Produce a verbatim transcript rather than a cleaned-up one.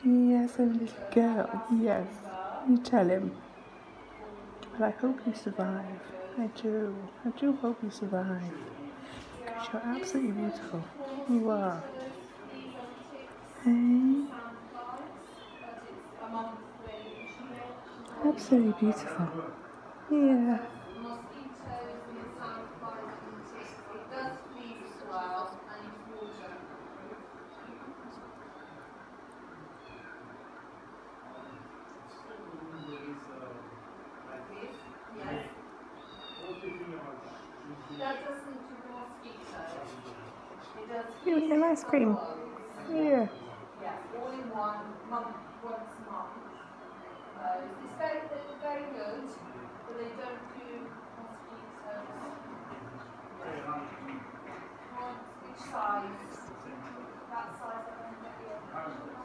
Yes, I'm a little girl. Yes. You tell him. But I hope you survive. I do. I do hope you survive. Because you're absolutely beautiful. You are. Hey? Absolutely beautiful. Yeah. You want an ice cream? Yeah. Yeah, all in one, month, once a month. Uh, it's very, very good, but they don't do mosquitoes. Which size? That size.